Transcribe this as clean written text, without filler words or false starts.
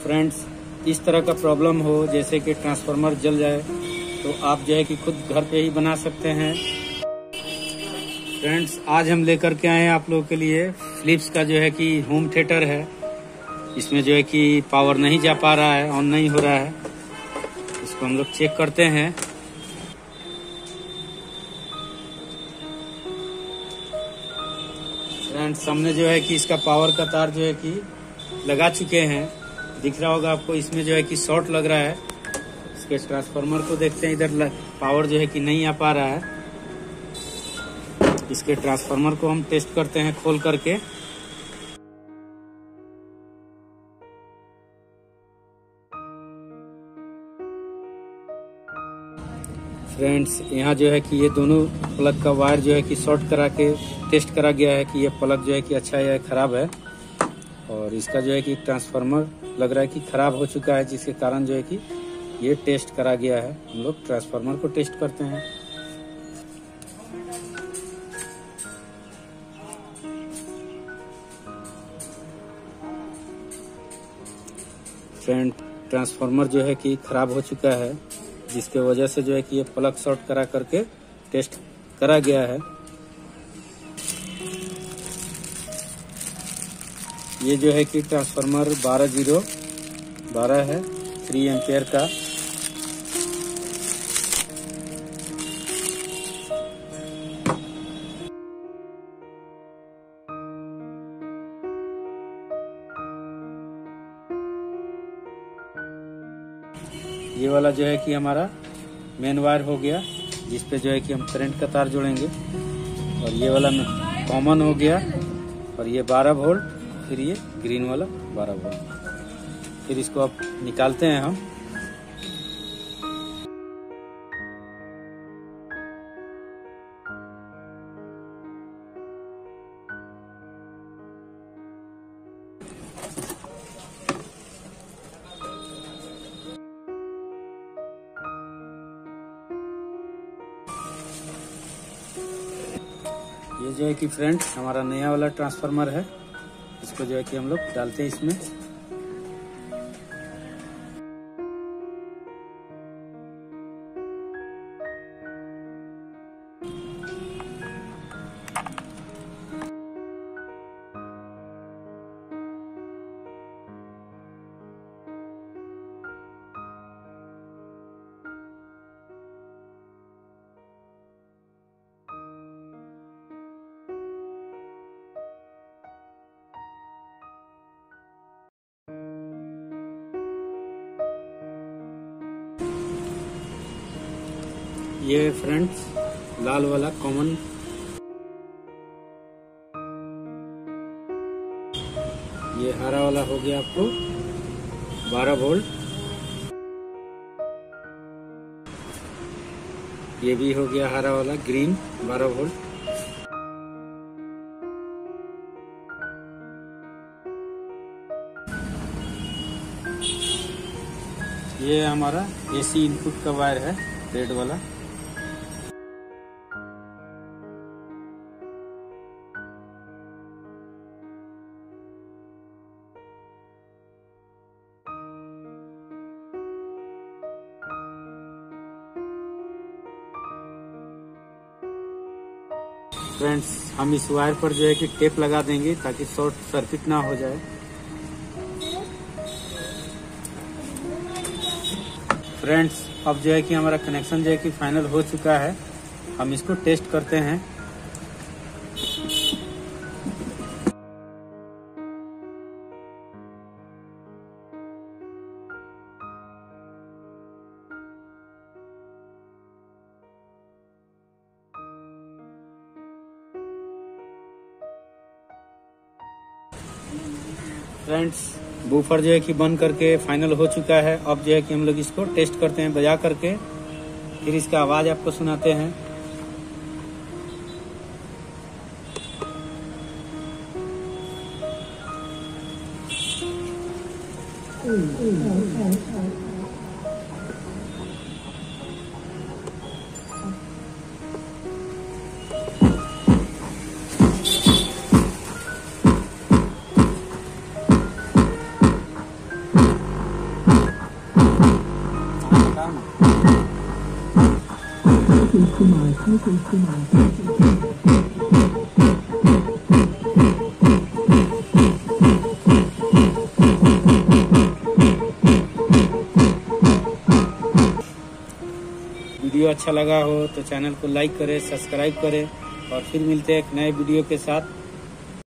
Friends, इस तरह का प्रॉब्लम हो जैसे कि ट्रांसफार्मर जल जाए तो आप जो है कि खुद घर पे ही बना सकते हैं। फ्रेंड्स, आज हम लेकर के आए हैं आप लोगों के लिए फिलिप्स का जो है कि होम थिएटर है। इसमें जो है कि पावर नहीं जा पा रहा है, ऑन नहीं हो रहा है। इसको हम लोग चेक करते हैं। फ्रेंड्स, सामने जो है कि इसका पावर का तार जो है कि लगा चुके हैं। दिख रहा होगा आपको, इसमें जो है कि शॉर्ट लग रहा है। इसके ट्रांसफार्मर को देखते हैं, इधर पावर जो है कि नहीं आ पा रहा है। इसके ट्रांसफार्मर को हम टेस्ट करते हैं खोल करके। फ्रेंड्स, यहाँ जो है कि ये दोनों प्लग का वायर जो है कि शॉर्ट करा के टेस्ट करा गया है कि ये प्लग जो है कि अच्छा है या खराब है। और इसका जो है कि ट्रांसफार्मर लग रहा है कि खराब हो चुका है, जिसके कारण जो है कि ये टेस्ट करा गया है। हम लोग ट्रांसफार्मर को टेस्ट करते हैं। फ्रेंड, ट्रांसफार्मर जो है कि खराब हो चुका है, जिसके वजह से जो है कि ये प्लग शॉर्ट करा करके टेस्ट करा गया है। ये जो है कि ट्रांसफार्मर 12012 है, 3 एम्पियर का। ये वाला जो है कि हमारा मेन वायर हो गया, जिस पे जो है कि हम करंट का तार जोड़ेंगे। और ये वाला कॉमन हो गया, और ये 12 वोल्ट, फिर ये ग्रीन वाला 12 वोल्ट। फिर इसको अब निकालते हैं हम। ये जो है कि फ्रेंड्स हमारा नया वाला ट्रांसफार्मर है। इसको जो है कि हम लोग डालते हैं इसमें। ये फ्रेंड्स लाल वाला कॉमन, ये हरा वाला हो गया आपको 12 वोल्ट। ये भी हो गया हरा वाला ग्रीन 12 वोल्ट। ये हमारा एसी इनपुट का वायर है, रेड वाला। फ्रेंड्स, हम इस वायर पर जो है कि टेप लगा देंगे ताकि शॉर्ट सर्किट ना हो जाए। फ्रेंड्स, अब जो है कि हमारा कनेक्शन जो है कि फाइनल हो चुका है। हम इसको टेस्ट करते हैं। फ्रेंड्स, बूफर जो है कि बंद करके फाइनल हो चुका है। अब जो है कि हम लोग इसको टेस्ट करते हैं बजा करके, फिर इसका आवाज आपको सुनाते हैं। वीडियो अच्छा लगा हो तो चैनल को लाइक करें, सब्सक्राइब करें और फिर मिलते हैं एक नए वीडियो के साथ।